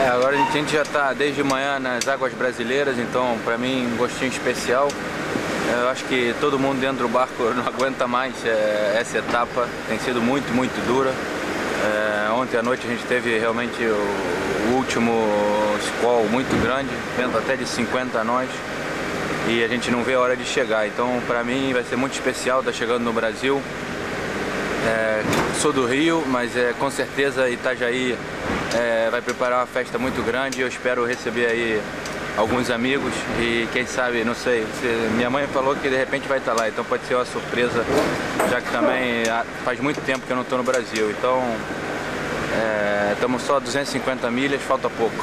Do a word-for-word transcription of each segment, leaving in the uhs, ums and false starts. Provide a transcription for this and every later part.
É, agora a gente já está desde manhã nas águas brasileiras, então para mim um gostinho especial. Eu acho que todo mundo dentro do barco não aguenta mais é, essa etapa, tem sido muito, muito dura. É, ontem à noite a gente teve realmente o, o último squall muito grande, vento até de cinquenta nós, e a gente não vê a hora de chegar. Então para mim vai ser muito especial estar chegando no Brasil. É, sou do Rio, mas é, com certeza Itajaí é, vai preparar uma festa muito grande. Eu espero receber aí alguns amigos e quem sabe, não sei, se, minha mãe falou que de repente vai estar lá, então pode ser uma surpresa, já que também faz muito tempo que eu não estou no Brasil. Então estamos é, só a duzentas e cinquenta milhas, falta pouco.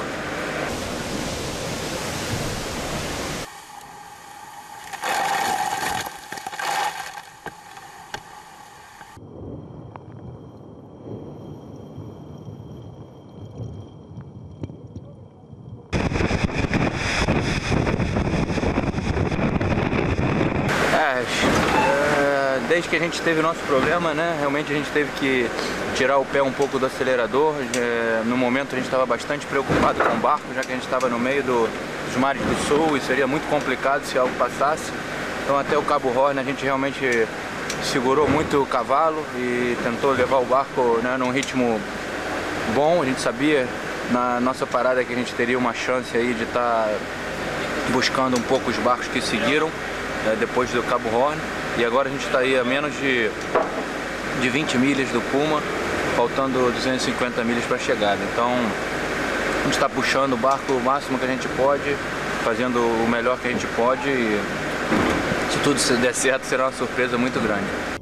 Desde que a gente teve o nosso problema, né, realmente a gente teve que tirar o pé um pouco do acelerador. É, no momento a gente estava bastante preocupado com o barco, já que a gente estava no meio do, dos mares do sul e seria muito complicado se algo passasse. Então até o Cabo Horn a gente realmente segurou muito o cavalo e tentou levar o barco, né, num ritmo bom. A gente sabia na nossa parada que a gente teria uma chance aí de estar tá buscando um pouco os barcos que seguiram é, depois do Cabo Horn. E agora a gente está aí a menos de, de vinte milhas do Puma, faltando duzentas e cinquenta milhas para a chegada. Então a gente está puxando o barco o máximo que a gente pode, fazendo o melhor que a gente pode, e se tudo der certo será uma surpresa muito grande.